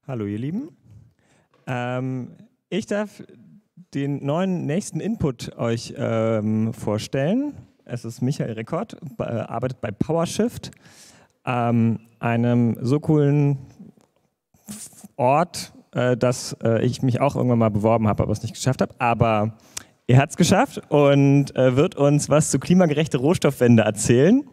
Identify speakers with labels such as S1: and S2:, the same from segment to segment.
S1: Hallo ihr Lieben. Ich darf den neuen nächsten Input euch vorstellen. Es ist Michael Reckord, arbeitet bei PowerShift, einem so coolen Ort, dass ich mich auch irgendwann mal beworben habe, aber es nicht geschafft habe. Aber er hat es geschafft und wird uns was zu klimagerechter Rohstoffwende erzählen.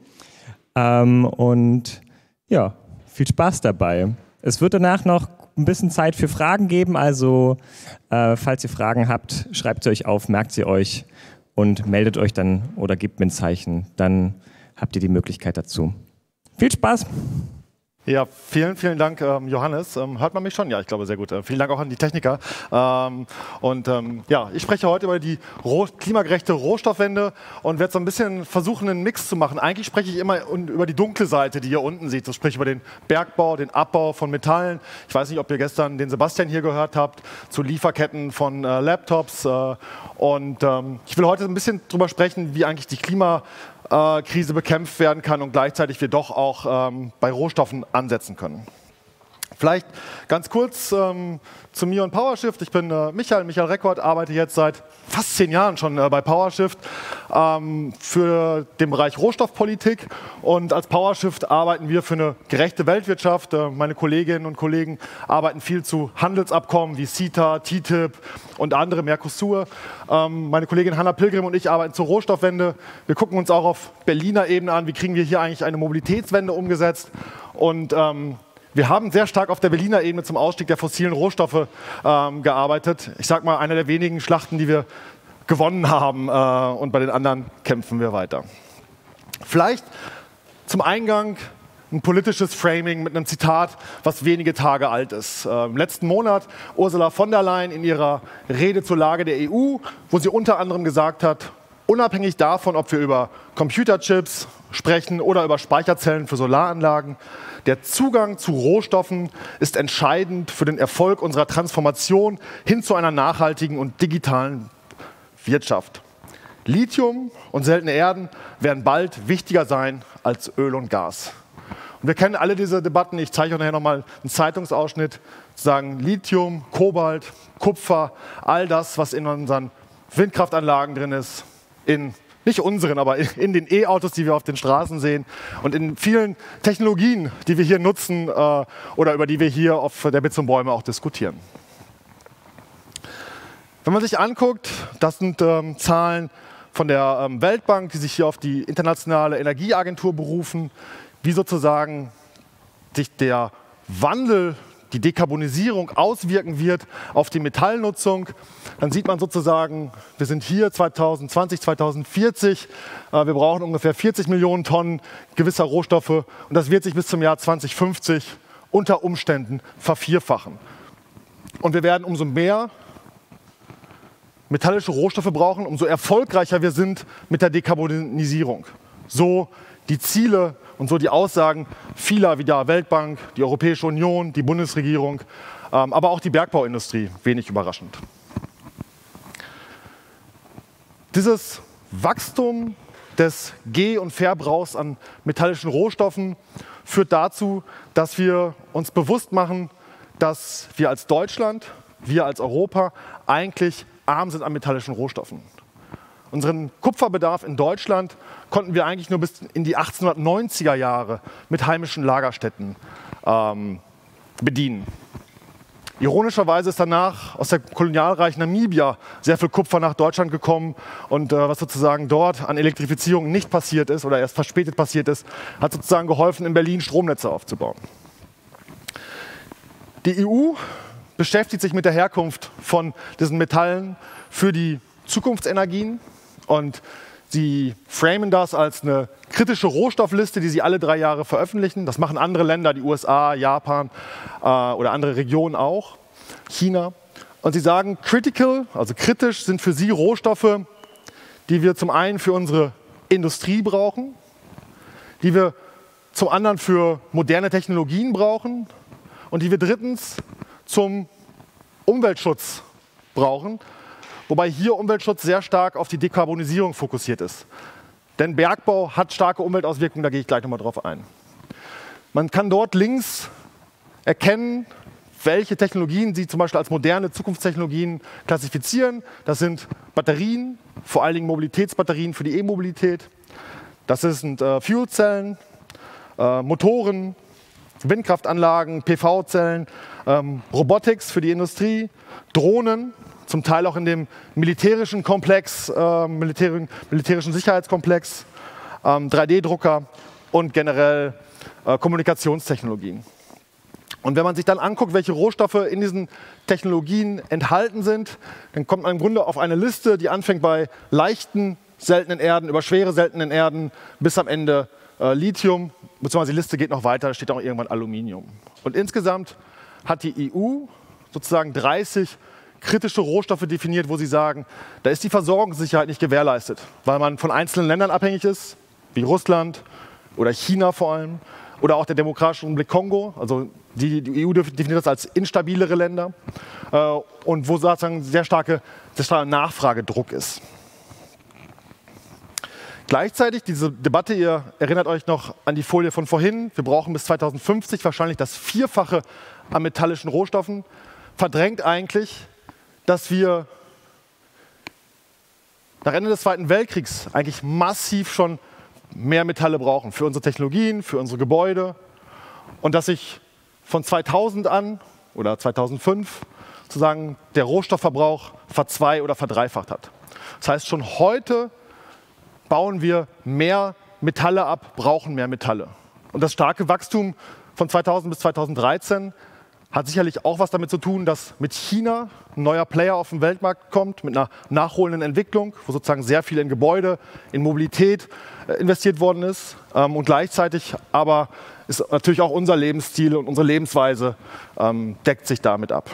S1: Und ja, viel Spaß dabei. Es wird danach noch ein bisschen Zeit für Fragen geben, also falls ihr Fragen habt, schreibt sie euch auf, merkt sie euch und meldet euch dann oder gebt mir ein Zeichen, dann habt ihr die Möglichkeit dazu. Viel Spaß!
S2: Ja, vielen Dank, Johannes. Hört man mich schon? Ja, ich glaube, sehr gut. Vielen Dank auch an die Techniker. Ja, ich spreche heute über die klimagerechte Rohstoffwende und werde so ein bisschen versuchen, einen Mix zu machen. Eigentlich spreche ich immer über die dunkle Seite, die ihr unten seht. So sprich über den Bergbau, den Abbau von Metallen. Ich weiß nicht, ob ihr gestern den Sebastian hier gehört habt, zu Lieferketten von Laptops. Ich will heute ein bisschen drüber sprechen, wie eigentlich die Klimakrise bekämpft werden kann und gleichzeitig wir doch auch bei Rohstoffen ansetzen können. Vielleicht ganz kurz zu mir und PowerShift. Ich bin Michael Reckord, arbeite jetzt seit fast 10 Jahren schon bei PowerShift für den Bereich Rohstoffpolitik. Und als PowerShift arbeiten wir für eine gerechte Weltwirtschaft. Meine Kolleginnen und Kollegen arbeiten viel zu Handelsabkommen wie CETA, TTIP und andere, Mercosur. Meine Kollegin Hanna Pilgrim und ich arbeiten zur Rohstoffwende. Wir gucken uns auch auf Berliner Ebene an, wie kriegen wir hier eigentlich eine Mobilitätswende umgesetzt. Und wir haben sehr stark auf der Berliner Ebene zum Ausstieg der fossilen Rohstoffe gearbeitet. Ich sage mal, eine der wenigen Schlachten, die wir gewonnen haben, und bei den anderen kämpfen wir weiter. Vielleicht zum Eingang ein politisches Framing mit einem Zitat, was wenige Tage alt ist. Im letzten Monat Ursula von der Leyen in ihrer Rede zur Lage der EU, wo sie unter anderem gesagt hat, unabhängig davon, ob wir über Computerchips sprechen oder über Speicherzellen für Solaranlagen, der Zugang zu Rohstoffen ist entscheidend für den Erfolg unserer Transformation hin zu einer nachhaltigen und digitalen Wirtschaft. Lithium und seltene Erden werden bald wichtiger sein als Öl und Gas. Und wir kennen alle diese Debatten. Ich zeige euch nachher nochmal einen Zeitungsausschnitt, zu sagen Lithium, Kobalt, Kupfer, all das, was in unseren Windkraftanlagen drin ist, nicht unseren, aber in den E-Autos, die wir auf den Straßen sehen und in vielen Technologien, die wir hier nutzen oder über die wir hier auf der Bits und Bäume auch diskutieren. Wenn man sich anguckt, das sind Zahlen von der Weltbank, die sich hier auf die Internationale Energieagentur berufen, wie sozusagen sich der Wandel, die Dekarbonisierung auswirken wird auf die Metallnutzung, dann sieht man sozusagen, wir sind hier 2020, 2040, wir brauchen ungefähr 40 Millionen Tonnen gewisser Rohstoffe und das wird sich bis zum Jahr 2050 unter Umständen vervierfachen. Und wir werden umso mehr metallische Rohstoffe brauchen, umso erfolgreicher wir sind mit der Dekarbonisierung. So die Ziele und so die Aussagen vieler wie der Weltbank, die Europäische Union, die Bundesregierung, aber auch die Bergbauindustrie, wenig überraschend. Dieses Wachstum des Geh- und Verbrauchs an metallischen Rohstoffen führt dazu, dass wir uns bewusst machen, dass wir als Deutschland, wir als Europa eigentlich arm sind an metallischen Rohstoffen. Unseren Kupferbedarf in Deutschland konnten wir eigentlich nur bis in die 1890er Jahre mit heimischen Lagerstätten bedienen. Ironischerweise ist danach aus dem Kolonialreich Namibia sehr viel Kupfer nach Deutschland gekommen und was sozusagen dort an Elektrifizierung nicht passiert ist oder erst verspätet passiert ist, hat sozusagen geholfen, in Berlin Stromnetze aufzubauen. Die EU beschäftigt sich mit der Herkunft von diesen Metallen für die Zukunftsenergien und sie framen das als eine kritische Rohstoffliste, die sie alle 3 Jahre veröffentlichen. Das machen andere Länder, die USA, Japan oder andere Regionen auch, China. Und sie sagen, critical, also kritisch, sind für sie Rohstoffe, die wir zum einen für unsere Industrie brauchen, die wir zum anderen für moderne Technologien brauchen und die wir drittens zum Umweltschutz brauchen. Wobei hier Umweltschutz sehr stark auf die Dekarbonisierung fokussiert ist. Denn Bergbau hat starke Umweltauswirkungen, da gehe ich gleich nochmal drauf ein. Man kann dort links erkennen, welche Technologien sie zum Beispiel als moderne Zukunftstechnologien klassifizieren. Das sind Batterien, vor allen Dingen Mobilitätsbatterien für die E-Mobilität. Das sind Fuelzellen, Motoren, Windkraftanlagen, PV-Zellen, Robotics für die Industrie, Drohnen, zum Teil auch in dem militärischen Komplex, militärischen Sicherheitskomplex, 3D-Drucker und generell Kommunikationstechnologien. Und wenn man sich dann anguckt, welche Rohstoffe in diesen Technologien enthalten sind, dann kommt man im Grunde auf eine Liste, die anfängt bei leichten seltenen Erden, über schwere seltenen Erden bis am Ende Lithium, beziehungsweise die Liste geht noch weiter, da steht auch irgendwann Aluminium. Und insgesamt hat die EU sozusagen 30 kritische Rohstoffe definiert, wo sie sagen, da ist die Versorgungssicherheit nicht gewährleistet, weil man von einzelnen Ländern abhängig ist, wie Russland oder China vor allem, oder auch der Demokratische Republik Kongo, also die EU definiert das als instabilere Länder und wo sozusagen sehr starker Nachfragedruck ist. Gleichzeitig, diese Debatte, ihr erinnert euch noch an die Folie von vorhin, wir brauchen bis 2050 wahrscheinlich das Vierfache an metallischen Rohstoffen, verdrängt eigentlich, dass wir nach Ende des Zweiten Weltkriegs eigentlich massiv schon mehr Metalle brauchen für unsere Technologien, für unsere Gebäude und dass sich von 2000 an oder 2005 sozusagen der Rohstoffverbrauch verzwei- oder verdreifacht hat. Das heißt, schon heute bauen wir mehr Metalle ab, brauchen mehr Metalle. Und das starke Wachstum von 2000 bis 2013 hat sicherlich auch was damit zu tun, dass mit China ein neuer Player auf den Weltmarkt kommt, mit einer nachholenden Entwicklung, wo sozusagen sehr viel in Gebäude, in Mobilität investiert worden ist. Und gleichzeitig aber ist natürlich auch unser Lebensstil und unsere Lebensweise deckt sich damit ab.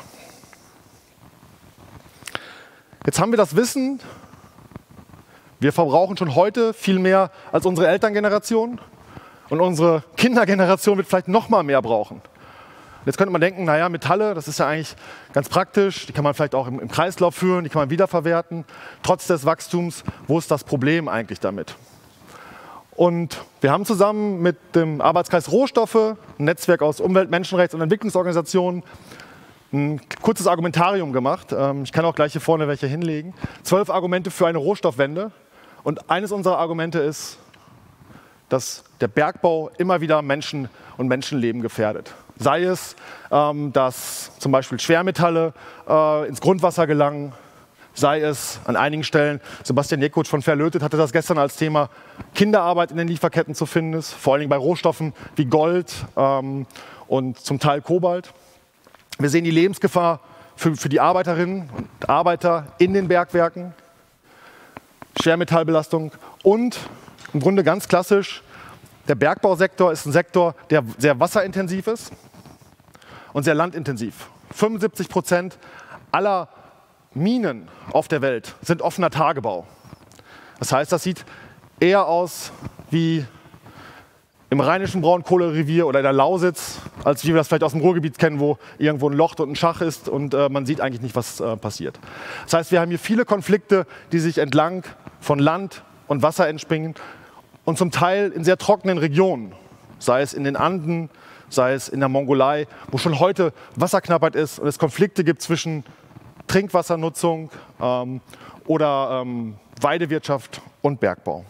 S2: Jetzt haben wir das Wissen, wir verbrauchen schon heute viel mehr als unsere Elterngeneration und unsere Kindergeneration wird vielleicht noch mal mehr brauchen. Jetzt könnte man denken, naja, Metalle, das ist ja eigentlich ganz praktisch, die kann man vielleicht auch im Kreislauf führen, die kann man wiederverwerten. Trotz des Wachstums, wo ist das Problem eigentlich damit? Und wir haben zusammen mit dem Arbeitskreis Rohstoffe, ein Netzwerk aus Umwelt-, Menschenrechts- und Entwicklungsorganisationen, ein kurzes Argumentarium gemacht. Ich kann auch gleich hier vorne welche hinlegen. 12 Argumente für eine Rohstoffwende. Und eines unserer Argumente ist, dass der Bergbau immer wieder Menschen und Menschenleben gefährdet. Sei es, dass zum Beispiel Schwermetalle ins Grundwasser gelangen, sei es an einigen Stellen, Sebastian Jekutsch von Verlötet hatte das gestern als Thema, Kinderarbeit in den Lieferketten zu finden ist, vor allem bei Rohstoffen wie Gold und zum Teil Kobalt. Wir sehen die Lebensgefahr für die Arbeiterinnen und Arbeiter in den Bergwerken, Schwermetallbelastung und im Grunde ganz klassisch, der Bergbausektor ist ein Sektor, der sehr wasserintensiv ist und sehr landintensiv. 75% aller Minen auf der Welt sind offener Tagebau. Das heißt, das sieht eher aus wie im Rheinischen Braunkohlerevier oder in der Lausitz, als wie wir das vielleicht aus dem Ruhrgebiet kennen, wo irgendwo ein Loch und ein Schach ist und man sieht eigentlich nicht, was passiert. Das heißt, wir haben hier viele Konflikte, die sich entlang von Land und Wasser entspringen und zum Teil in sehr trockenen Regionen, sei es in den Anden, sei es in der Mongolei, wo schon heute Wasserknappheit ist und es Konflikte gibt zwischen Trinkwassernutzung oder Weidewirtschaft und Bergbau.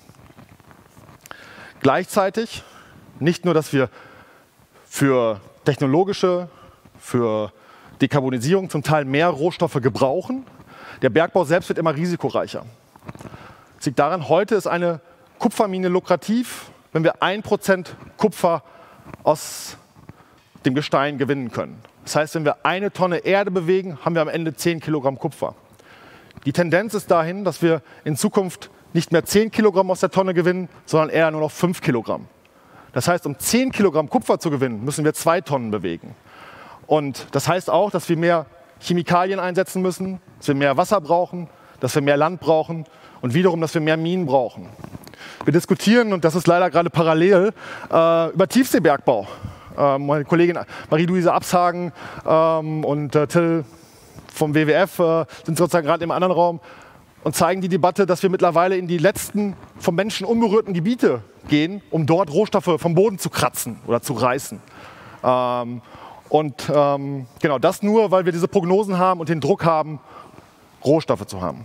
S2: Gleichzeitig nicht nur, dass wir für technologische, für Dekarbonisierung zum Teil mehr Rohstoffe gebrauchen, der Bergbau selbst wird immer risikoreicher. Das liegt daran, heute ist eine Kupfermine lukrativ, wenn wir 1% Kupfer aus dem Gestein gewinnen können. Das heißt, wenn wir 1 Tonne Erde bewegen, haben wir am Ende 10 Kilogramm Kupfer. Die Tendenz ist dahin, dass wir in Zukunft nicht mehr 10 Kilogramm aus der Tonne gewinnen, sondern eher nur noch 5 Kilogramm. Das heißt, um 10 Kilogramm Kupfer zu gewinnen, müssen wir 2 Tonnen bewegen. Und das heißt auch, dass wir mehr Chemikalien einsetzen müssen, dass wir mehr Wasser brauchen, dass wir mehr Land brauchen und wiederum, dass wir mehr Minen brauchen. Wir diskutieren, und das ist leider gerade parallel, über Tiefseebergbau. Meine Kollegin Marie-Louise Abshagen und Till vom WWF sind sozusagen gerade im anderen Raum und zeigen die Debatte, dass wir mittlerweile in die letzten vom Menschen unberührten Gebiete gehen, um dort Rohstoffe vom Boden zu kratzen oder zu reißen. Und genau das nur, weil wir diese Prognosen haben und den Druck haben, Rohstoffe zu haben.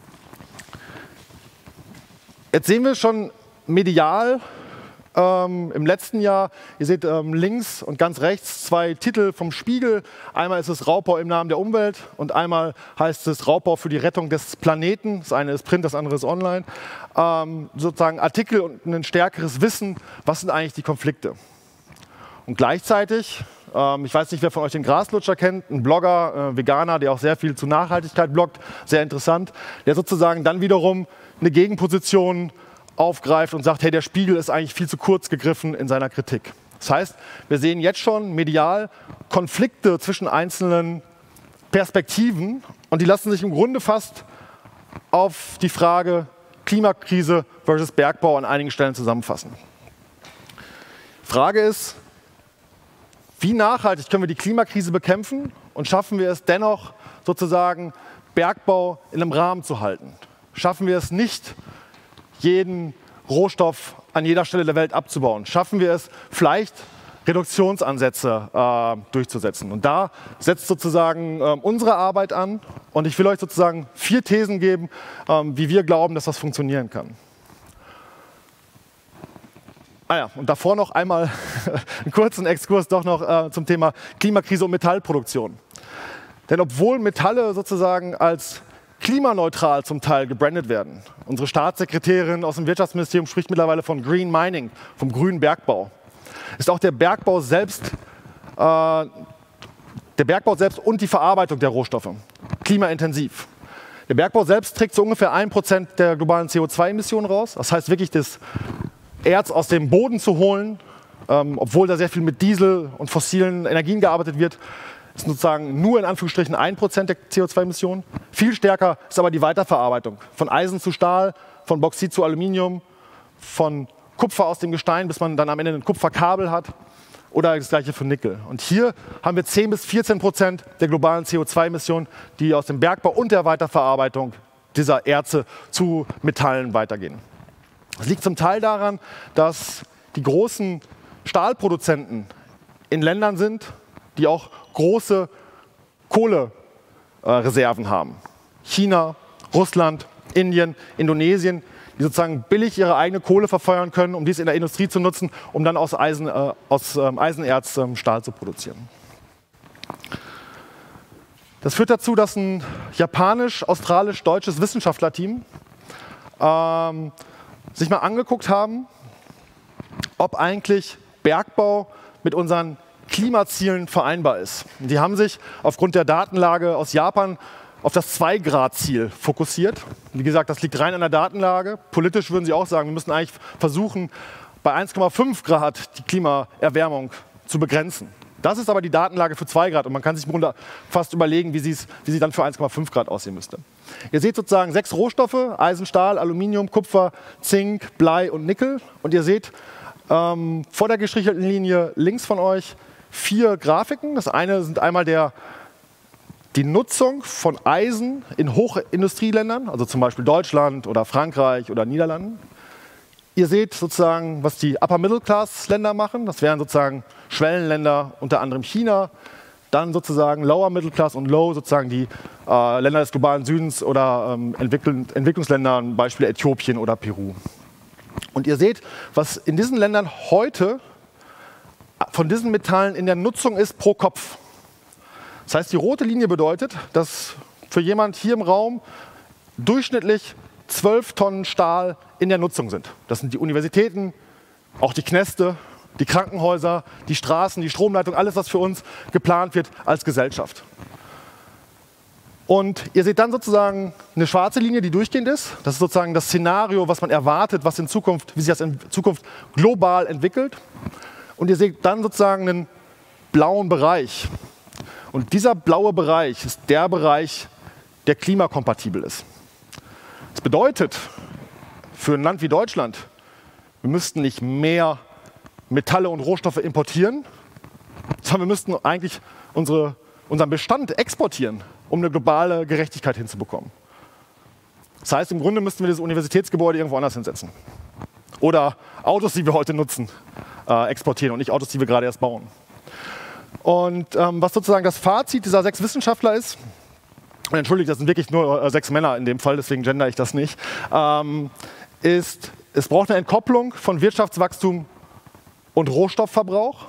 S2: Jetzt sehen wir schon medial im letzten Jahr, ihr seht links und ganz rechts 2 Titel vom Spiegel. Einmal ist es Raubbau im Namen der Umwelt und einmal heißt es Raubbau für die Rettung des Planeten. Das eine ist Print, das andere ist online. Sozusagen Artikel und ein stärkeres Wissen, was sind eigentlich die Konflikte. Und gleichzeitig, ich weiß nicht, wer von euch den Graslutscher kennt, ein Blogger, Veganer, der auch sehr viel zu Nachhaltigkeit bloggt, sehr interessant, der sozusagen dann wiederum eine Gegenposition aufgreift und sagt, hey, der Spiegel ist eigentlich viel zu kurz gegriffen in seiner Kritik. Das heißt, wir sehen jetzt schon medial Konflikte zwischen einzelnen Perspektiven und die lassen sich im Grunde fast auf die Frage Klimakrise versus Bergbau an einigen Stellen zusammenfassen. Die Frage ist, wie nachhaltig können wir die Klimakrise bekämpfen und schaffen wir es dennoch sozusagen Bergbau in einem Rahmen zu halten? Schaffen wir es nicht, jeden Rohstoff an jeder Stelle der Welt abzubauen? Schaffen wir es vielleicht, Reduktionsansätze durchzusetzen? Und da setzt sozusagen unsere Arbeit an. Und ich will euch sozusagen 4 Thesen geben, wie wir glauben, dass das funktionieren kann. Und davor noch einmal einen kurzen Exkurs doch noch zum Thema Klimakrise und Metallproduktion. Denn obwohl Metalle sozusagen als klimaneutral zum Teil gebrandet werden. Unsere Staatssekretärin aus dem Wirtschaftsministerium spricht mittlerweile von Green Mining, vom grünen Bergbau. Ist auch der Bergbau selbst und die Verarbeitung der Rohstoffe klimaintensiv. Der Bergbau selbst trägt so ungefähr 1% der globalen CO2-Emissionen raus. Das heißt wirklich, das Erz aus dem Boden zu holen, obwohl da sehr viel mit Diesel und fossilen Energien gearbeitet wird, ist sozusagen nur in Anführungsstrichen 1% der CO2-Emissionen. Viel stärker ist aber die Weiterverarbeitung. Von Eisen zu Stahl, von Bauxit zu Aluminium, von Kupfer aus dem Gestein, bis man dann am Ende ein Kupferkabel hat. Oder das gleiche für Nickel. Und hier haben wir 10 bis 14% der globalen CO2-Emissionen, die aus dem Bergbau und der Weiterverarbeitung dieser Erze zu Metallen weitergehen. Das liegt zum Teil daran, dass die großen Stahlproduzenten in Ländern sind, die auch große Kohlereserven haben. China, Russland, Indien, Indonesien, die sozusagen billig ihre eigene Kohle verfeuern können, um dies in der Industrie zu nutzen, um dann aus Eisenerz Stahl zu produzieren. Das führt dazu, dass ein japanisch-australisch-deutsches Wissenschaftlerteam sich mal angeguckt haben, ob eigentlich Bergbau mit unseren Klimazielen vereinbar ist. Die haben sich aufgrund der Datenlage aus Japan auf das 2-Grad-Ziel fokussiert. Wie gesagt, das liegt rein an der Datenlage. Politisch würden sie auch sagen, wir müssen eigentlich versuchen, bei 1,5 Grad die Klimaerwärmung zu begrenzen. Das ist aber die Datenlage für 2 Grad und man kann sich im Grunde fast überlegen, wie sie dann für 1,5 Grad aussehen müsste. Ihr seht sozusagen 6 Rohstoffe, Eisen, Stahl, Aluminium, Kupfer, Zink, Blei und Nickel. Und ihr seht vor der gestrichelten Linie links von euch 4 Grafiken. Das eine sind einmal die Nutzung von Eisen in Hochindustrieländern, also zum Beispiel Deutschland oder Frankreich oder Niederlanden. Ihr seht sozusagen, was die Upper-Middle-Class-Länder machen. Das wären sozusagen Schwellenländer, unter anderem China. Dann sozusagen Lower Middle Class und Low, sozusagen die Länder des globalen Südens oder Entwicklungsländer, Beispiel Äthiopien oder Peru. Und ihr seht, was in diesen Ländern heute von diesen Metallen in der Nutzung ist pro Kopf. Das heißt, die rote Linie bedeutet, dass für jemand hier im Raum durchschnittlich 12 Tonnen Stahl in der Nutzung sind. Das sind die Universitäten, auch die Kneste, die Krankenhäuser, die Straßen, die Stromleitung, alles, was für uns geplant wird als Gesellschaft. Und ihr seht dann sozusagen eine schwarze Linie, die durchgehend ist. Das ist sozusagen das Szenario, was man erwartet, wie sich das in Zukunft global entwickelt. Und ihr seht dann sozusagen einen blauen Bereich. Und dieser blaue Bereich ist der Bereich, der klimakompatibel ist. Das bedeutet für ein Land wie Deutschland, wir müssten nicht mehr Metalle und Rohstoffe importieren, sondern wir müssten eigentlich unseren Bestand exportieren, um eine globale Gerechtigkeit hinzubekommen. Das heißt, im Grunde müssten wir das Universitätsgebäude irgendwo anders hinsetzen. Oder Autos, die wir heute nutzen, exportieren und nicht Autos, die wir gerade erst bauen. Und was sozusagen das Fazit dieser 6 Wissenschaftler ist, und entschuldigt, das sind wirklich nur 6 Männer in dem Fall, deswegen gender ich das nicht, ist, es braucht eine Entkopplung von Wirtschaftswachstum und Rohstoffverbrauch.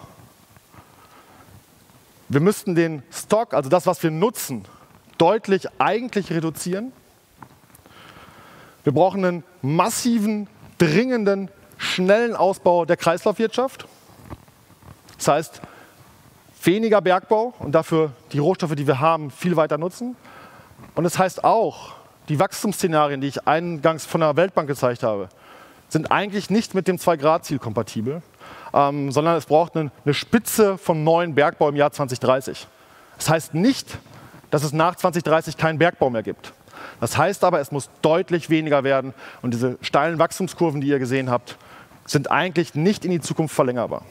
S2: Wir müssten den Stock, also das, was wir nutzen, deutlich eigentlich reduzieren. Wir brauchen einen massiven, dringenden, schnellen Ausbau der Kreislaufwirtschaft. Das heißt, weniger Bergbau und dafür die Rohstoffe, die wir haben, viel weiter nutzen. Und das heißt auch, die Wachstumsszenarien, die ich eingangs von der Weltbank gezeigt habe, sind eigentlich nicht mit dem 2-Grad-Ziel kompatibel, sondern es braucht eine Spitze von neuen Bergbau im Jahr 2030. Das heißt nicht, dass es nach 2030 keinen Bergbau mehr gibt. Das heißt aber, es muss deutlich weniger werden und diese steilen Wachstumskurven, die ihr gesehen habt, sind eigentlich nicht in die Zukunft verlängerbar.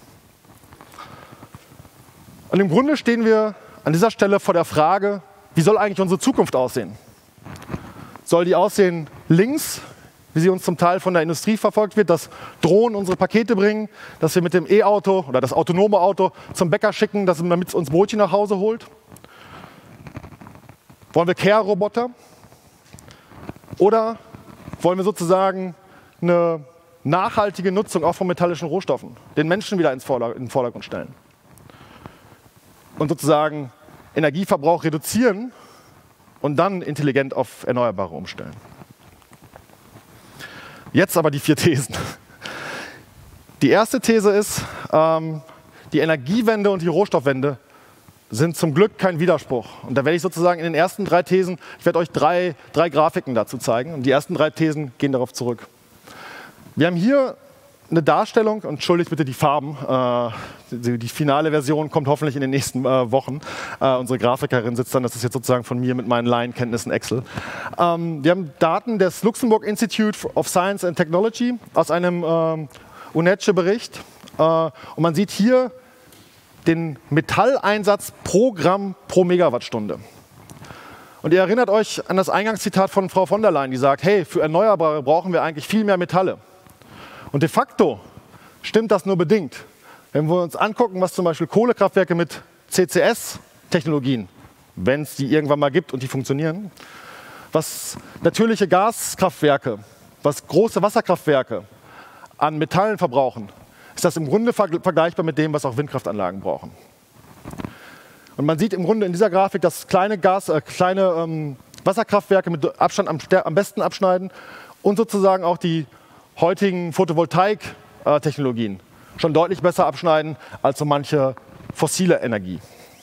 S2: Und im Grunde stehen wir an dieser Stelle vor der Frage, wie soll eigentlich unsere Zukunft aussehen? Soll die aussehen links, wie sie uns zum Teil von der Industrie verfolgt wird, dass Drohnen unsere Pakete bringen, dass wir mit dem E-Auto oder das autonome Auto zum Bäcker schicken, damit es uns Brötchen nach Hause holt? Wollen wir Care-Roboter? Oder wollen wir sozusagen eine nachhaltige Nutzung auch von metallischen Rohstoffen, den Menschen wieder in den Vordergrund stellen? Und sozusagen Energieverbrauch reduzieren und dann intelligent auf Erneuerbare umstellen. Jetzt aber die 4 Thesen. Die erste These ist, die Energiewende und die Rohstoffwende sind zum Glück kein Widerspruch. Und da werde ich sozusagen in den ersten 3 Thesen, ich werde euch drei Grafiken dazu zeigen. Und die ersten 3 Thesen gehen darauf zurück. Wir haben hier eine Darstellung, und entschuldigt bitte die Farben, die finale Version kommt hoffentlich in den nächsten Wochen. Unsere Grafikerin sitzt dann, das ist jetzt sozusagen von mir mit meinen Laienkenntnissen Excel. Wir haben Daten des Luxembourg Institute of Science and Technology aus einem UNECE-Bericht. Und man sieht hier den Metalleinsatz pro Gramm pro Megawattstunde. Und ihr erinnert euch an das Eingangszitat von Frau von der Leyen, die sagt, hey, für Erneuerbare brauchen wir eigentlich viel mehr Metalle. Und de facto stimmt das nur bedingt. Wenn wir uns angucken, was zum Beispiel Kohlekraftwerke mit CCS-Technologien, wenn es die irgendwann mal gibt und die funktionieren, was natürliche Gaskraftwerke, was große Wasserkraftwerke an Metallen verbrauchen, ist das im Grunde vergleichbar mit dem, was auch Windkraftanlagen brauchen. Und man sieht im Grunde in dieser Grafik, dass kleine Wasserkraftwerke mit Abstand am besten abschneiden und sozusagen auch die heutigen Photovoltaik-Technologien schon deutlich besser abschneiden als so manche fossile Energie.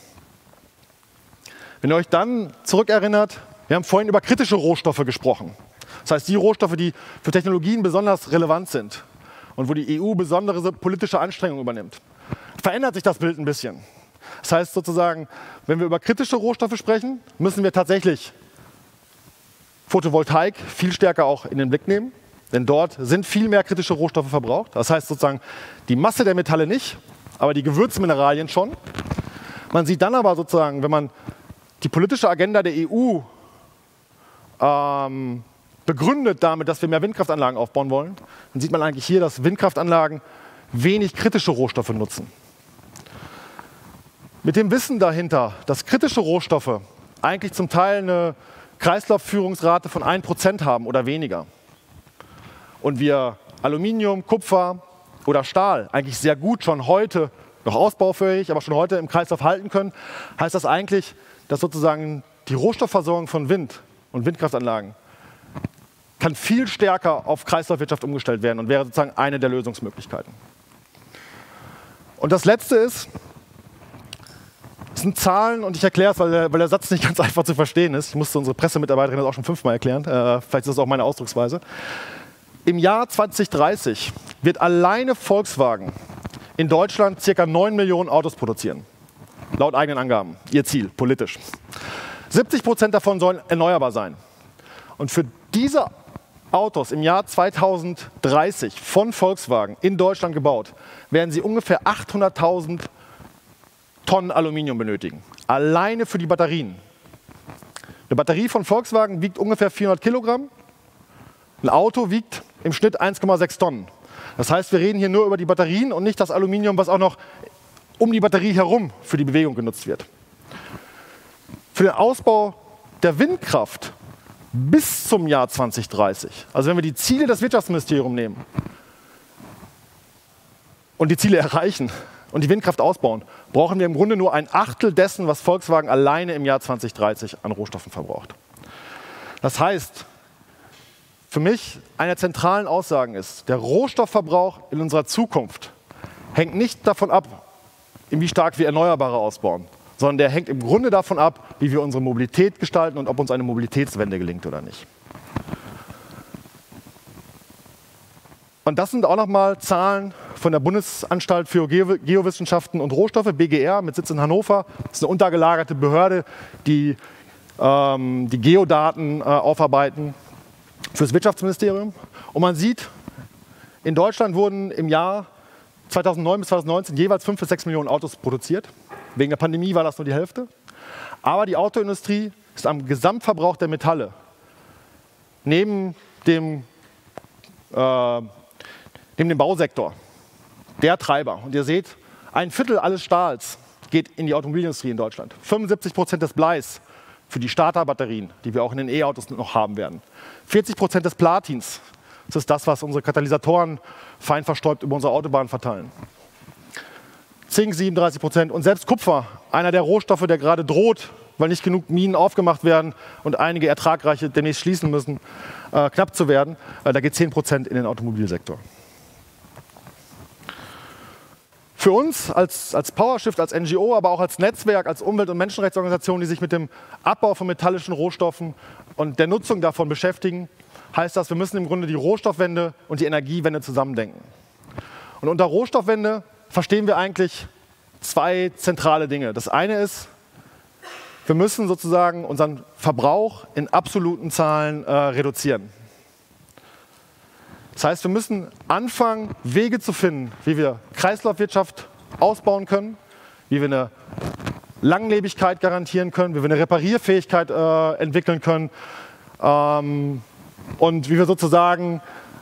S2: Wenn ihr euch dann zurückerinnert, wir haben vorhin über kritische Rohstoffe gesprochen. Das heißt, die Rohstoffe, die für Technologien besonders relevant sind und wo die EU besondere politische Anstrengungen übernimmt. Verändert sich das Bild ein bisschen. Das heißt sozusagen, wenn wir über kritische Rohstoffe sprechen, müssen wir tatsächlich Photovoltaik viel stärker auch in den Blick nehmen. Denn dort sind viel mehr kritische Rohstoffe verbraucht. Das heißt sozusagen, die Masse der Metalle nicht, aber die Gewürzmineralien schon. Man sieht dann aber sozusagen, wenn man die politische Agenda der EU begründet damit, dass wir mehr Windkraftanlagen aufbauen wollen, dann sieht man eigentlich hier, dass Windkraftanlagen wenig kritische Rohstoffe nutzen. Mit dem Wissen dahinter, dass kritische Rohstoffe eigentlich zum Teil eine Kreislaufführungsrate von 1% haben oder weniger, und wir Aluminium, Kupfer oder Stahl eigentlich sehr gut schon heute, noch ausbaufähig, aber schon heute im Kreislauf halten können, heißt das eigentlich, dass sozusagen die Rohstoffversorgung von Wind und Windkraftanlagen kann viel stärker auf Kreislaufwirtschaft umgestellt werden und wäre sozusagen eine der Lösungsmöglichkeiten. Und das Letzte ist, es sind Zahlen, und ich erkläre es, weil der Satz nicht ganz einfach zu verstehen ist. Ich musste unsere Pressemitarbeiterin das auch schon 5-mal erklären, vielleicht ist das auch meine Ausdrucksweise. Im Jahr 2030 wird alleine Volkswagen in Deutschland ca. 9 Millionen Autos produzieren. Laut eigenen Angaben. Ihr Ziel, politisch. 70% davon sollen erneuerbar sein. Und für diese Autos im Jahr 2030 von Volkswagen in Deutschland gebaut, werden sie ungefähr 800.000 Tonnen Aluminium benötigen. Alleine für die Batterien. Eine Batterie von Volkswagen wiegt ungefähr 400 Kilogramm. Ein Auto wiegt im Schnitt 1,6 Tonnen. Das heißt, wir reden hier nur über die Batterien und nicht das Aluminium, was auch noch um die Batterie herum für die Bewegung genutzt wird. Für den Ausbau der Windkraft bis zum Jahr 2030, also wenn wir die Ziele des Wirtschaftsministeriums nehmen und die Ziele erreichen und die Windkraft ausbauen, brauchen wir im Grunde nur ein Achtel dessen, was Volkswagen alleine im Jahr 2030 an Rohstoffen verbraucht. Das heißt, für mich eine der zentralen Aussagen ist, der Rohstoffverbrauch in unserer Zukunft hängt nicht davon ab, wie stark wir Erneuerbare ausbauen, sondern der hängt im Grunde davon ab, wie wir unsere Mobilität gestalten und ob uns eine Mobilitätswende gelingt oder nicht. Und das sind auch nochmal Zahlen von der Bundesanstalt für Geowissenschaften und Rohstoffe, BGR, mit Sitz in Hannover. Das ist eine untergelagerte Behörde, die die Geodaten aufarbeiten für das Wirtschaftsministerium. Und man sieht, in Deutschland wurden im Jahr 2009 bis 2019 jeweils 5 bis 6 Millionen Autos produziert. Wegen der Pandemie war das nur die Hälfte. Aber die Autoindustrie ist am Gesamtverbrauch der Metalle neben dem Bausektor der Treiber. Und ihr seht, ein Viertel alles Stahls geht in die Automobilindustrie in Deutschland. 75% des Bleis für die Starterbatterien, die wir auch in den E-Autos noch haben werden. 40% des Platins, das ist das, was unsere Katalysatoren fein verstäubt über unsere Autobahnen verteilen. Zink 37% und selbst Kupfer, einer der Rohstoffe, der gerade droht, weil nicht genug Minen aufgemacht werden und einige ertragreiche demnächst schließen müssen, knapp zu werden. Da geht 10% in den Automobilsektor. Für uns als PowerShift, als NGO, aber auch als Netzwerk, als Umwelt- und Menschenrechtsorganisation, die sich mit dem Abbau von metallischen Rohstoffen und der Nutzung davon beschäftigen, heißt das, wir müssen im Grunde die Rohstoffwende und die Energiewende zusammendenken. Und unter Rohstoffwende verstehen wir eigentlich zwei zentrale Dinge. Das eine ist, wir müssen sozusagen unseren Verbrauch in absoluten Zahlen reduzieren. Das heißt, wir müssen anfangen, Wege zu finden, wie wir Kreislaufwirtschaft ausbauen können, wie wir eine Langlebigkeit garantieren können, wie wir eine Reparierfähigkeit entwickeln können und wie wir sozusagen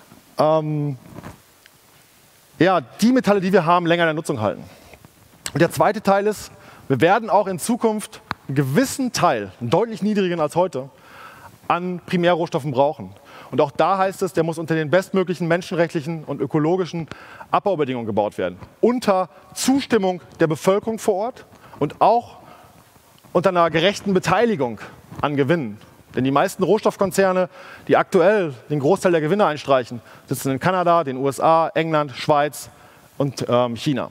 S2: die Metalle, die wir haben, länger in der Nutzung halten. Und der zweite Teil ist, wir werden auch in Zukunft einen gewissen Teil, einen deutlich niedrigeren als heute, an Primärrohstoffen brauchen. Und auch da heißt es, der muss unter den bestmöglichen menschenrechtlichen und ökologischen Abbaubedingungen gebaut werden. Unter Zustimmung der Bevölkerung vor Ort und auch unter einer gerechten Beteiligung an Gewinnen. Denn die meisten Rohstoffkonzerne, die aktuell den Großteil der Gewinne einstreichen, sitzen in Kanada, den USA, England, Schweiz und China.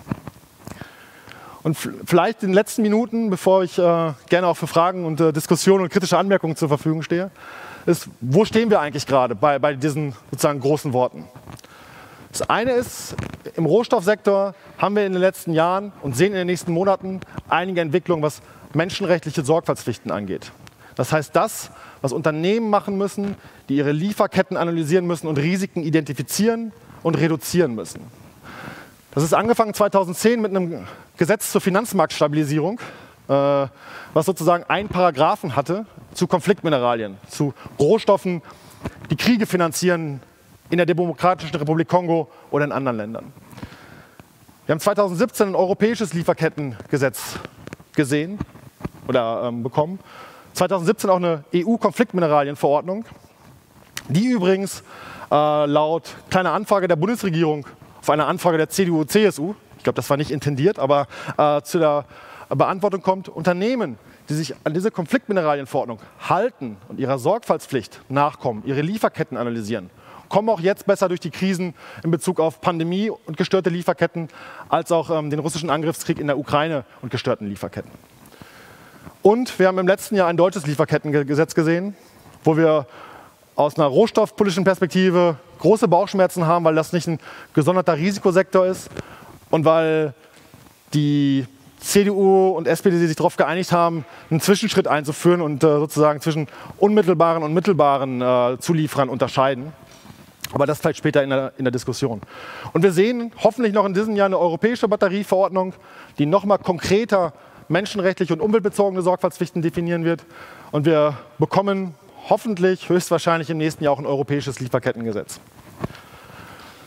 S2: Und vielleicht in den letzten Minuten, bevor ich gerne auch für Fragen und Diskussionen und kritische Anmerkungen zur Verfügung stehe, ist, wo stehen wir eigentlich gerade bei diesen sozusagen großen Worten? Das eine ist, im Rohstoffsektor haben wir in den letzten Jahren und sehen in den nächsten Monaten einige Entwicklungen, was menschenrechtliche Sorgfaltspflichten angeht. Das heißt, das, was Unternehmen machen müssen, die ihre Lieferketten analysieren müssen und Risiken identifizieren und reduzieren müssen. Das ist angefangen 2010 mit einem Gesetz zur Finanzmarktstabilisierung, was sozusagen einen Paragraphen hatte zu Konfliktmineralien, zu Rohstoffen, die Kriege finanzieren in der Demokratischen Republik Kongo oder in anderen Ländern. Wir haben 2017 ein europäisches Lieferkettengesetz gesehen oder bekommen. 2017 auch eine EU-Konfliktmineralienverordnung, die übrigens laut kleiner Anfrage der Bundesregierung auf eine Anfrage der CDU-CSU, ich glaube, das war nicht intendiert, aber zu der Beantwortung kommt, Unternehmen, die sich an diese Konfliktmineralienverordnung halten und ihrer Sorgfaltspflicht nachkommen, ihre Lieferketten analysieren, kommen auch jetzt besser durch die Krisen in Bezug auf Pandemie und gestörte Lieferketten, als auch den russischen Angriffskrieg in der Ukraine und gestörten Lieferketten. Und wir haben im letzten Jahr ein deutsches Lieferkettengesetz gesehen, wo wir aus einer rohstoffpolitischen Perspektive große Bauchschmerzen haben, weil das nicht ein gesonderter Risikosektor ist und weil die CDU und SPD sich darauf geeinigt haben, einen Zwischenschritt einzuführen und sozusagen zwischen unmittelbaren und mittelbaren Zulieferern unterscheiden. Aber das vielleicht später in der Diskussion. Und wir sehen hoffentlich noch in diesem Jahr eine europäische Batterieverordnung, die nochmal konkreter menschenrechtliche und umweltbezogene Sorgfaltspflichten definieren wird. Und wir bekommen hoffentlich höchstwahrscheinlich im nächsten Jahr auch ein europäisches Lieferkettengesetz.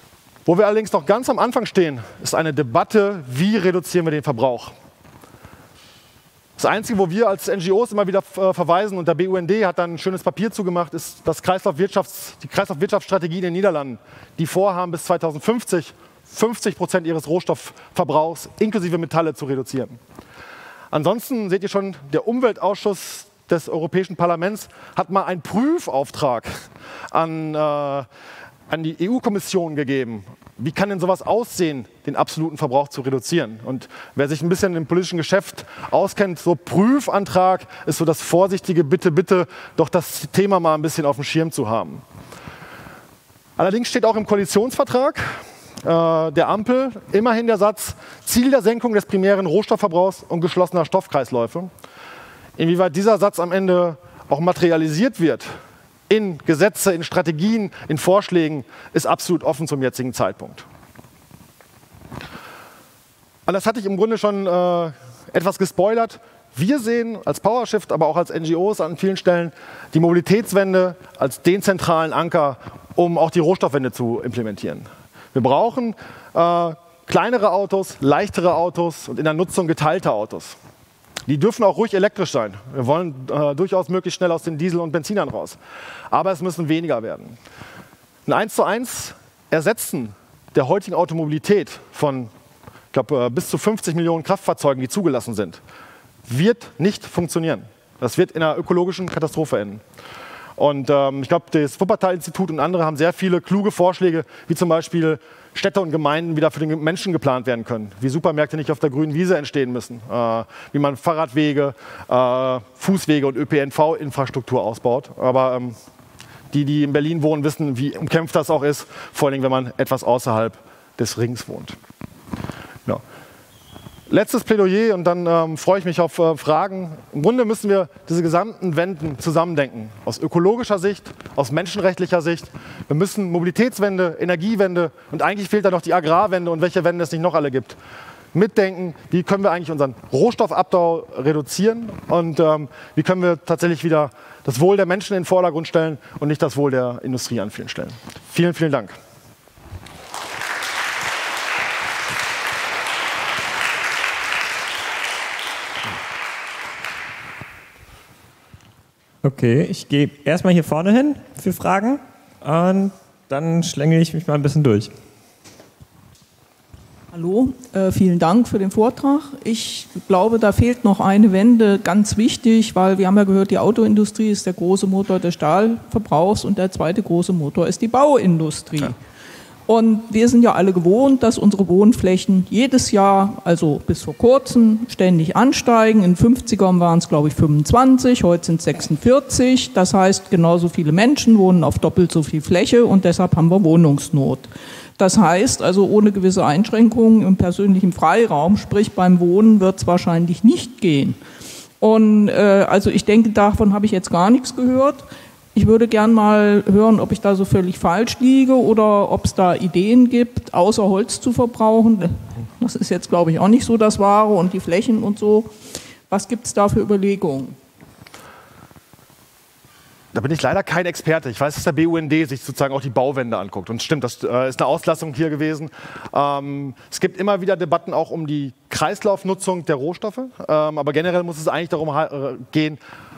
S2: Wo wir allerdings noch ganz am Anfang stehen, ist eine Debatte, wie reduzieren wir den Verbrauch. Das Einzige, wo wir als NGOs immer wieder verweisen, und der BUND hat dann ein schönes Papier zugemacht, ist die Kreislaufwirtschaftsstrategie in den Niederlanden, die vorhaben, bis 2050 50% ihres Rohstoffverbrauchs inklusive Metalle zu reduzieren. Ansonsten seht ihr schon, der Umweltausschuss des Europäischen Parlaments hat mal einen Prüfauftrag an die EU-Kommission gegeben. Wie kann denn sowas aussehen, den absoluten Verbrauch zu reduzieren? Und wer sich ein bisschen im politischen Geschäft auskennt, so Prüfantrag ist so das vorsichtige Bitte, bitte, doch das Thema mal ein bisschen auf dem Schirm zu haben. Allerdings steht auch im Koalitionsvertrag der Ampel immerhin der Satz, Ziel der Senkung des primären Rohstoffverbrauchs und geschlossener Stoffkreisläufe. Inwieweit dieser Satz am Ende auch materialisiert wird, in Gesetze, in Strategien, in Vorschlägen, ist absolut offen zum jetzigen Zeitpunkt. Und das hatte ich im Grunde schon etwas gespoilert. Wir sehen als PowerShift, aber auch als NGOs an vielen Stellen die Mobilitätswende als den zentralen Anker, um auch die Rohstoffwende zu implementieren. Wir brauchen kleinere Autos, leichtere Autos und in der Nutzung geteilte Autos. Die dürfen auch ruhig elektrisch sein. Wir wollen durchaus möglichst schnell aus den Diesel- und Benzinern raus. Aber es müssen weniger werden. Ein 1:1 Ersetzen der heutigen Automobilität von bis zu 50 Millionen Kraftfahrzeugen, die zugelassen sind, wird nicht funktionieren. Das wird in einer ökologischen Katastrophe enden. Und ich glaube, das Wuppertal-Institut und andere haben sehr viele kluge Vorschläge, wie zum Beispiel Städte und Gemeinden wieder für den Menschen geplant werden können, wie Supermärkte nicht auf der grünen Wiese entstehen müssen, wie man Fahrradwege, Fußwege und ÖPNV-Infrastruktur ausbaut. Aber die in Berlin wohnen, wissen, wie umkämpft das auch ist, vor allem wenn man etwas außerhalb des Rings wohnt. Ja. Letztes Plädoyer und dann freue ich mich auf Fragen. Im Grunde müssen wir diese gesamten Wenden zusammendenken. Aus ökologischer Sicht, aus menschenrechtlicher Sicht. Wir müssen Mobilitätswende, Energiewende und eigentlich fehlt da noch die Agrarwende und welche Wende es nicht noch alle gibt. Mitdenken, wie können wir eigentlich unseren Rohstoffabbau reduzieren und wie können wir tatsächlich wieder das Wohl der Menschen in den Vordergrund stellen und nicht das Wohl der Industrie an vielen Stellen. Vielen, vielen Dank.
S1: Okay, ich gehe erstmal hier vorne hin für Fragen und dann schlängel ich mich mal ein bisschen durch.
S3: Hallo, vielen Dank für den Vortrag. Ich glaube, da fehlt noch eine Wende, ganz wichtig, weil wir haben ja gehört, die Autoindustrie ist der große Motor des Stahlverbrauchs und der zweite große Motor ist die Bauindustrie. Ja. Und wir sind ja alle gewohnt, dass unsere Wohnflächen jedes Jahr, also bis vor kurzem, ständig ansteigen. In den 50ern waren es, glaube ich, 25, heute sind es 46. Das heißt, genauso viele Menschen wohnen auf doppelt so viel Fläche und deshalb haben wir Wohnungsnot. Das heißt, also ohne gewisse Einschränkungen im persönlichen Freiraum, sprich beim Wohnen, wird es wahrscheinlich nicht gehen. Und also ich denke, davon habe ich jetzt gar nichts gehört. Ich würde gern mal hören, ob ich da so völlig falsch liege oder ob es da Ideen gibt, außer Holz zu verbrauchen. Das ist jetzt, glaube ich, auch nicht so das Wahre und die Flächen und so. Was gibt es da für Überlegungen?
S2: Da bin ich leider kein Experte. Ich weiß, dass der BUND sich sozusagen auch die Bauwende anguckt. Und stimmt, das ist eine Auslassung hier gewesen. Es gibt immer wieder Debatten auch um die Kreislaufnutzung der Rohstoffe. Aber generell muss es eigentlich darum gehen,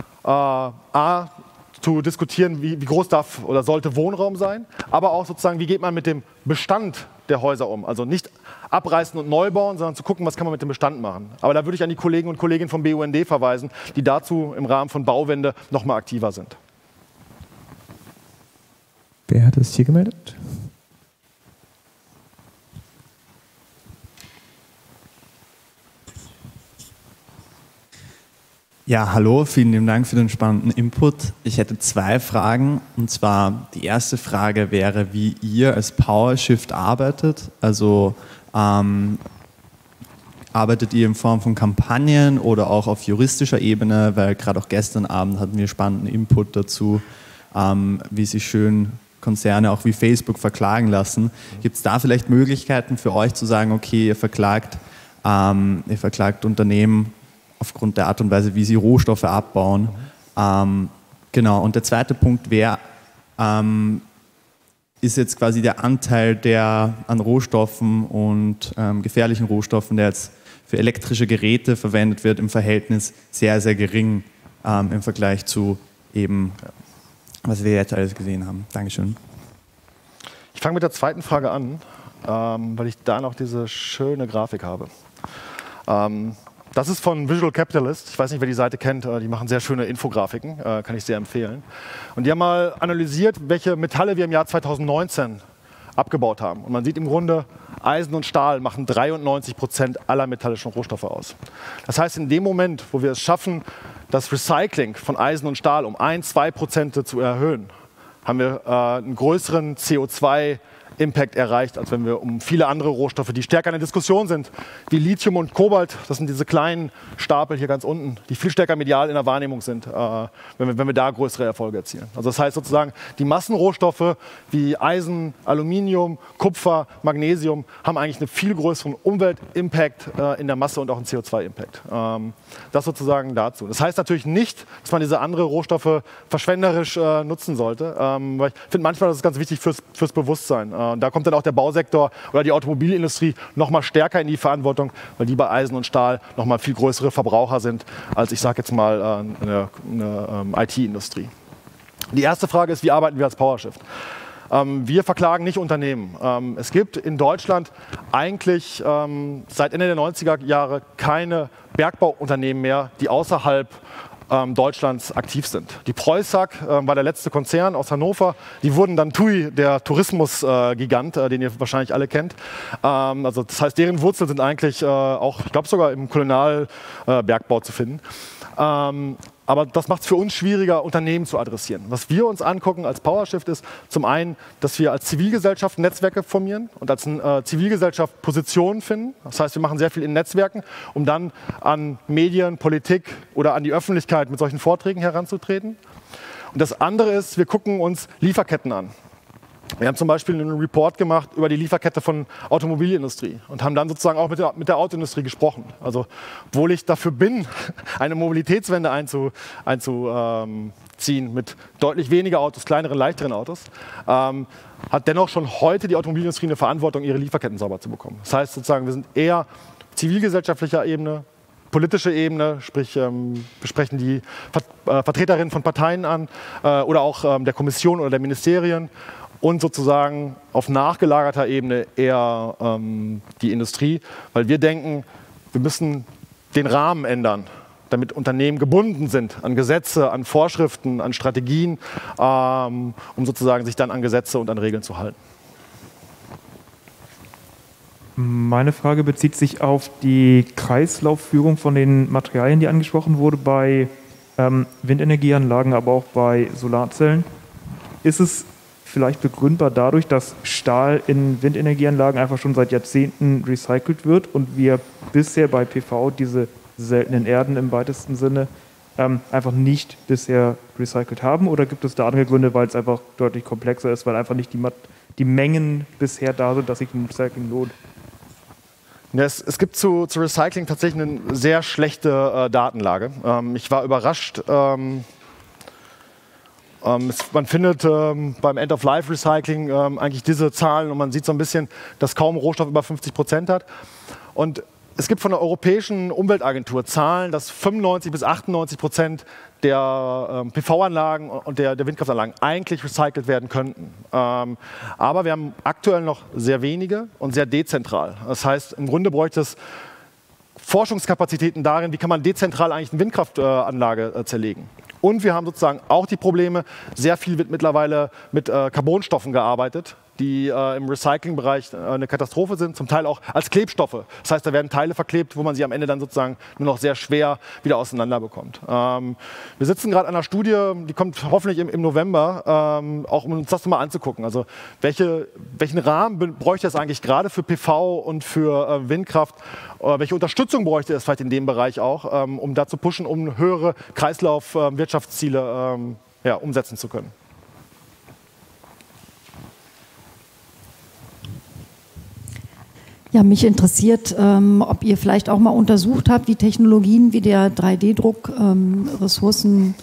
S2: zu diskutieren, wie groß darf oder sollte Wohnraum sein, aber auch sozusagen, wie geht man mit dem Bestand der Häuser um. Also nicht abreißen und neu bauen, sondern zu gucken, was kann man mit dem Bestand machen. Aber da würde ich an die Kollegen und Kolleginnen vom BUND verweisen, die dazu im Rahmen von Bauwende noch mal aktiver sind.
S1: Wer hat es hier gemeldet?
S4: Ja, hallo, vielen lieben Dank für den spannenden Input. Ich hätte 2 Fragen, und zwar die erste Frage wäre, wie ihr als PowerShift arbeitet. Also arbeitet ihr in Form von Kampagnen oder auch auf juristischer Ebene, weil gerade auch gestern Abend hatten wir spannenden Input dazu, wie sich schön Konzerne auch wie Facebook verklagen lassen. Gibt es da vielleicht Möglichkeiten für euch zu sagen, okay, ihr verklagt Unternehmen aufgrund der Art und Weise, wie sie Rohstoffe abbauen. Genau. Und der zweite Punkt wäre, ist jetzt quasi der Anteil der an Rohstoffen und gefährlichen Rohstoffen, der jetzt für elektrische Geräte verwendet wird, im Verhältnis sehr, sehr gering im Vergleich zu eben, was wir jetzt alles gesehen haben. Dankeschön.
S2: Ich fange mit der zweiten Frage an, weil ich da noch diese schöne Grafik habe. Das ist von Visual Capitalist. Ich weiß nicht, wer die Seite kennt. Die machen sehr schöne Infografiken. Kann ich sehr empfehlen. Und die haben mal analysiert, welche Metalle wir im Jahr 2019 abgebaut haben. Und man sieht im Grunde, Eisen und Stahl machen 93% aller metallischen Rohstoffe aus. Das heißt, in dem Moment, wo wir es schaffen, das Recycling von Eisen und Stahl um 1–2% zu erhöhen, haben wir einen größeren CO2-Impact erreicht, als wenn wir um viele andere Rohstoffe, die stärker in der Diskussion sind, wie Lithium und Kobalt, das sind diese kleinen Stapel hier ganz unten, die viel stärker medial in der Wahrnehmung sind, wenn wir da größere Erfolge erzielen. Also das heißt sozusagen, die Massenrohstoffe wie Eisen, Aluminium, Kupfer, Magnesium haben eigentlich einen viel größeren Umwelt-Impact in der Masse und auch einen CO2-Impact. Das sozusagen dazu. Das heißt natürlich nicht, dass man diese anderen Rohstoffe verschwenderisch nutzen sollte, weil ich finde manchmal, das ist ganz wichtig fürs Bewusstsein. Und da kommt dann auch der Bausektor oder die Automobilindustrie noch mal stärker in die Verantwortung, weil die bei Eisen und Stahl noch mal viel größere Verbraucher sind als, ich sage jetzt mal, eine IT-Industrie. Die erste Frage ist, wie arbeiten wir als PowerShift? Wir verklagen nicht Unternehmen. Es gibt in Deutschland eigentlich seit Ende der 90er Jahre keine Bergbauunternehmen mehr, die außerhalb Deutschlands aktiv sind. Die Preußag war der letzte Konzern aus Hannover. Die wurden dann TUI, der Tourismusgigant, den ihr wahrscheinlich alle kennt. Also das heißt, deren Wurzeln sind eigentlich auch, ich glaube sogar im Kolonialbergbau zu finden. Aber das macht es für uns schwieriger, Unternehmen zu adressieren. Was wir uns angucken als PowerShift ist zum einen, dass wir als Zivilgesellschaft Netzwerke formieren und als Zivilgesellschaft Positionen finden. Das heißt, wir machen sehr viel in Netzwerken, um dann an Medien, Politik oder an die Öffentlichkeit mit solchen Vorträgen heranzutreten. Und das andere ist, wir gucken uns Lieferketten an. Wir haben zum Beispiel einen Report gemacht über die Lieferkette von Automobilindustrie und haben dann sozusagen auch mit der Autoindustrie gesprochen. Also, obwohl ich dafür bin, eine Mobilitätswende einzuziehen mit deutlich weniger Autos, kleineren, leichteren Autos, hat dennoch schon heute die Automobilindustrie eine Verantwortung, ihre Lieferketten sauber zu bekommen. Das heißt sozusagen, wir sind eher zivilgesellschaftlicher Ebene, politische Ebene, sprich wir sprechen die Vertreterinnen von Parteien an oder auch der Kommission oder der Ministerien. Und sozusagen auf nachgelagerter Ebene eher die Industrie, weil wir denken, wir müssen den Rahmen ändern, damit Unternehmen gebunden sind an Gesetze, an Vorschriften, an Strategien, um sozusagen sich dann an Gesetze und an Regeln zu halten.
S5: Meine Frage bezieht sich auf die Kreislaufführung von den Materialien, die angesprochen wurde bei Windenergieanlagen, aber auch bei Solarzellen. Ist es vielleicht begründbar dadurch, dass Stahl in Windenergieanlagen einfach schon seit Jahrzehnten recycelt wird und wir bisher bei PV diese seltenen Erden im weitesten Sinne einfach nicht bisher recycelt haben? Oder gibt es da andere Gründe, weil es einfach deutlich komplexer ist, weil einfach nicht die Mengen bisher da sind, dass sich ein Recycling lohnt?
S2: Ja, es gibt zu Recycling tatsächlich eine sehr schlechte Datenlage. Ich war überrascht. Man findet beim End-of-Life-Recycling eigentlich diese Zahlen und man sieht so ein bisschen, dass kaum Rohstoff über 50% hat. Und es gibt von der Europäischen Umweltagentur Zahlen, dass 95–98% der PV-Anlagen und der Windkraftanlagen eigentlich recycelt werden könnten. Aber wir haben aktuell noch sehr wenige und sehr dezentral. Das heißt, im Grunde bräuchte es Forschungskapazitäten darin, wie kann man dezentral eigentlich eine Windkraftanlage zerlegen. Und wir haben sozusagen auch die Probleme, sehr viel wird mittlerweile mit Carbonstoffen gearbeitet, die im Recyclingbereich eine Katastrophe sind, zum Teil auch als Klebstoffe. Das heißt, da werden Teile verklebt, wo man sie am Ende dann sozusagen nur noch sehr schwer wieder auseinander bekommt. Wir sitzen gerade an einer Studie, die kommt hoffentlich im November, auch um uns das mal anzugucken. Also welchen Rahmen bräuchte es eigentlich gerade für PV und für Windkraft? Welche Unterstützung bräuchte es vielleicht in dem Bereich auch, um da zu pushen, um höhere Kreislaufwirtschaftsziele umsetzen zu können?
S6: Ja, mich interessiert, ob ihr vielleicht auch mal untersucht habt, wie Technologien wie der 3D-Druck Ressourcen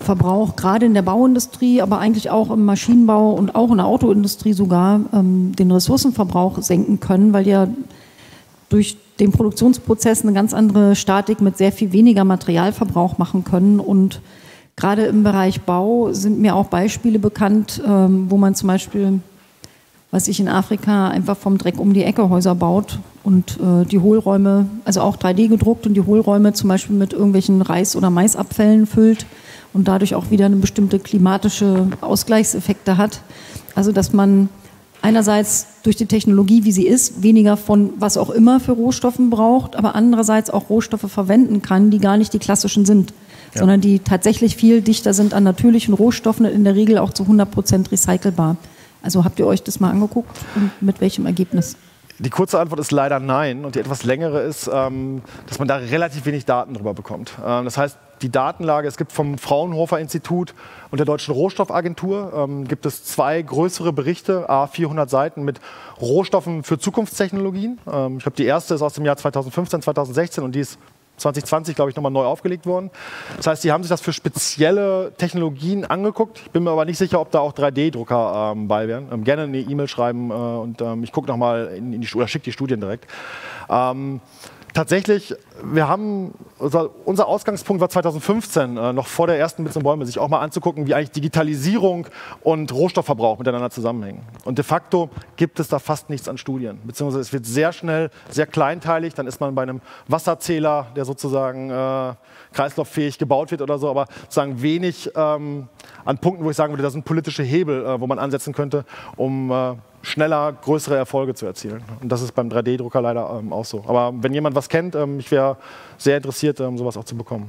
S6: Verbrauch gerade in der Bauindustrie, aber eigentlich auch im Maschinenbau und auch in der Autoindustrie sogar den Ressourcenverbrauch senken können, weil ja durch den Produktionsprozess eine ganz andere Statik mit sehr viel weniger Materialverbrauch machen können. Und gerade im Bereich Bau sind mir auch Beispiele bekannt, wo man zum Beispiel, was ich in Afrika einfach vom Dreck um die Ecke Häuser baut und die Hohlräume, also auch 3D gedruckt und die Hohlräume zum Beispiel mit irgendwelchen Reis- oder Maisabfällen füllt und dadurch auch wieder eine bestimmte klimatische Ausgleichseffekte hat. Also dass man einerseits durch die Technologie, wie sie ist, weniger von was auch immer für Rohstoffen braucht, aber andererseits auch Rohstoffe verwenden kann, die gar nicht die klassischen sind, sondern die tatsächlich viel dichter sind an natürlichen Rohstoffen und in der Regel auch zu 100% recycelbar. Also habt ihr euch das mal angeguckt und mit welchem Ergebnis?
S2: Die kurze Antwort ist leider nein und die etwas längere ist, dass man da relativ wenig Daten drüber bekommt. Das heißt, die Datenlage, es gibt vom Fraunhofer Institut und der Deutschen Rohstoffagentur gibt es 2 größere Berichte, 400 Seiten mit Rohstoffen für Zukunftstechnologien. Ich glaube, die erste ist aus dem Jahr 2015, 2016 und die ist 2020, glaube ich, nochmal neu aufgelegt worden. Das heißt, die haben sich das für spezielle Technologien angeguckt. Ich bin mir aber nicht sicher, ob da auch 3D-Drucker bei wären. Gerne eine E-Mail schreiben und ich gucke nochmal in die oder schicke die Studien direkt. Tatsächlich, wir haben, unser Ausgangspunkt war 2015, noch vor der ersten Bits und Bäume, sich auch mal anzugucken, wie eigentlich Digitalisierung und Rohstoffverbrauch miteinander zusammenhängen. Und de facto gibt es da fast nichts an Studien, beziehungsweise es wird sehr schnell, sehr kleinteilig, dann ist man bei einem Wasserzähler, der sozusagen kreislauffähig gebaut wird oder so, aber sozusagen wenig an Punkten, wo ich sagen würde, das sind politische Hebel, wo man ansetzen könnte, um schneller größere Erfolge zu erzielen. Und das ist beim 3D-Drucker leider auch so. Aber wenn jemand was kennt, ich wäre sehr interessiert, sowas auch zu bekommen.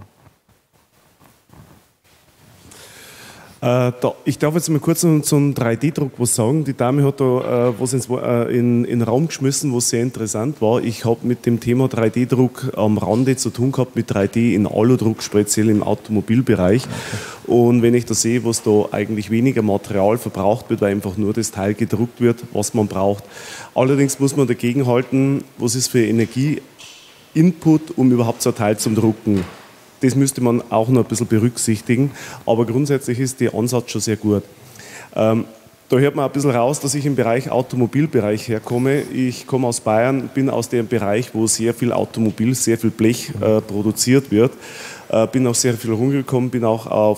S7: Ich darf jetzt mal kurz zum 3D-Druck was sagen. Die Dame hat da was in den Raum geschmissen, was sehr interessant war. Ich habe mit dem Thema 3D-Druck am Rande zu tun gehabt, mit 3D in Aludruck, speziell im Automobilbereich. Und wenn ich da sehe, was da eigentlich weniger Material verbraucht wird, weil einfach nur das Teil gedruckt wird, was man braucht. Allerdings muss man dagegen halten, was ist für Energie-Input, um überhaupt so ein Teil zum Drucken. Das müsste man auch noch ein bisschen berücksichtigen, aber grundsätzlich ist der Ansatz schon sehr gut. Da hört man ein bisschen raus, dass ich im Bereich Automobilbereich herkomme. Ich komme aus Bayern, bin aus dem Bereich, wo sehr viel Automobil, sehr viel Blech produziert wird. Bin auch sehr viel rumgekommen, bin auch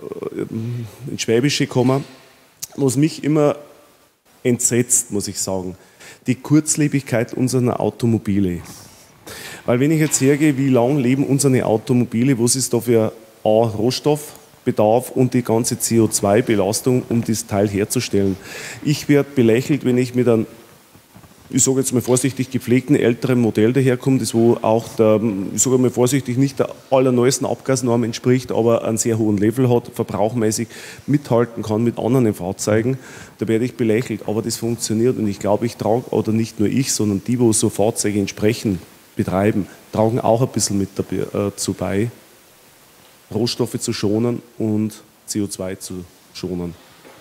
S7: ins Schwäbische gekommen. Was mich immer entsetzt, muss ich sagen, die Kurzlebigkeit unserer Automobile. Weil wenn ich jetzt hergehe, wie lange leben unsere Automobile, was ist da für Rohstoffbedarf und die ganze CO2-Belastung, um das Teil herzustellen. Ich werde belächelt, wenn ich mit einem, ich sage jetzt mal vorsichtig, gepflegten älteren Modell daherkomme, das wo auch, ich sage mal vorsichtig, nicht der allerneuesten Abgasnorm entspricht, aber einen sehr hohen Level hat, verbrauchmäßig mithalten kann mit anderen Fahrzeugen, da werde ich belächelt. Aber das funktioniert und ich glaube, ich trage, oder nicht nur ich, sondern die, wo so Fahrzeuge entsprechen, betreiben, tragen auch ein bisschen mit dazu bei, Rohstoffe zu schonen und CO2 zu schonen.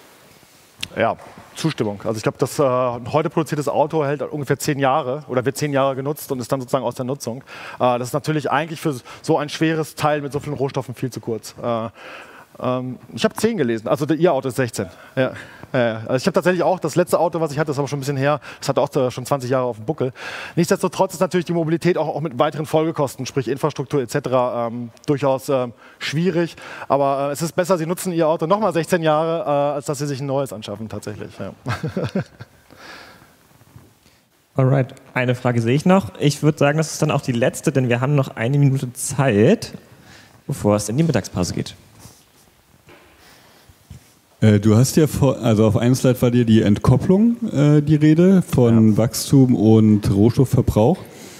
S2: Ja, Zustimmung. Also ich glaube, das heute produziertes Auto hält ungefähr 10 Jahre oder wird 10 Jahre genutzt und ist dann sozusagen aus der Nutzung. Das ist natürlich eigentlich für so ein schweres Teil mit so vielen Rohstoffen viel zu kurz. Ich habe 10 gelesen, also Ihr Auto ist 16. Ja. Also ich habe tatsächlich auch, das letzte Auto, was ich hatte, das ist aber schon ein bisschen her, das hatte auch schon 20 Jahre auf dem Buckel. Nichtsdestotrotz ist natürlich die Mobilität auch mit weiteren Folgekosten, sprich Infrastruktur etc. Durchaus schwierig. Aber es ist besser, Sie nutzen Ihr Auto nochmal 16 Jahre, als dass Sie sich ein neues anschaffen tatsächlich. Ja.
S1: Alright, eine Frage sehe ich noch. Ich würde sagen, das ist dann auch die letzte, denn wir haben noch 1 Minute Zeit, bevor es in die Mittagspause geht.
S8: Du hast ja also auf einem Slide war dir die Entkopplung die Rede von Wachstum und Rohstoffverbrauch.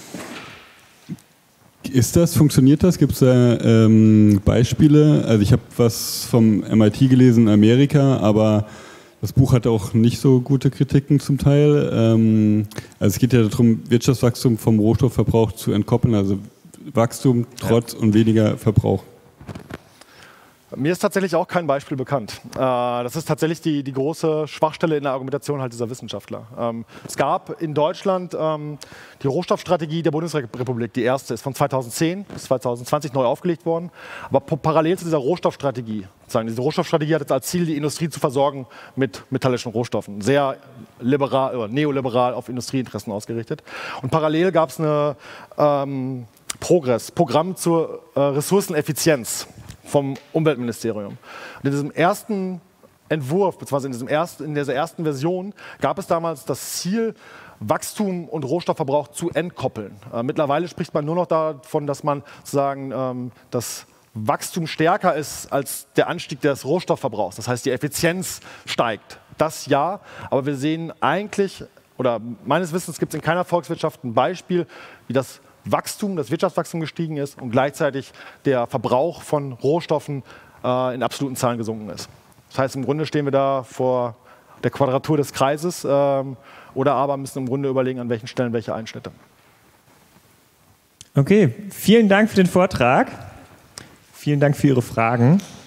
S8: Funktioniert das? Gibt es da Beispiele? Also ich habe was vom MIT gelesen in Amerika, aber das Buch hat auch nicht so gute Kritiken zum Teil. Also es geht ja darum, Wirtschaftswachstum vom Rohstoffverbrauch zu entkoppeln, also Wachstum trotz und weniger Verbrauch.
S2: Mir ist tatsächlich auch kein Beispiel bekannt. Das ist tatsächlich die große Schwachstelle in der Argumentation halt dieser Wissenschaftler. Es gab in Deutschland die Rohstoffstrategie der Bundesrepublik, die erste ist von 2010 bis 2020 neu aufgelegt worden. Aber parallel zu dieser Rohstoffstrategie, diese Rohstoffstrategie hat jetzt als Ziel, die Industrie zu versorgen mit metallischen Rohstoffen. Sehr liberal, oder neoliberal auf Industrieinteressen ausgerichtet. Und parallel gab es eine Programm zur Ressourceneffizienz vom Umweltministerium. Und in diesem ersten Entwurf, beziehungsweise in dieser ersten Version, gab es damals das Ziel, Wachstum und Rohstoffverbrauch zu entkoppeln. Mittlerweile spricht man nur noch davon, dass man sozusagen das Wachstum stärker ist als der Anstieg des Rohstoffverbrauchs. Das heißt, die Effizienz steigt. Das ja, aber wir sehen eigentlich, oder meines Wissens gibt es in keiner Volkswirtschaft ein Beispiel, wie das Wirtschaftswachstum gestiegen ist und gleichzeitig der Verbrauch von Rohstoffen in absoluten Zahlen gesunken ist. Das heißt, im Grunde stehen wir da vor der Quadratur des Kreises oder aber müssen im Grunde überlegen, an welchen Stellen welche Einschnitte.
S1: Okay, vielen Dank für den Vortrag. Vielen Dank für Ihre Fragen.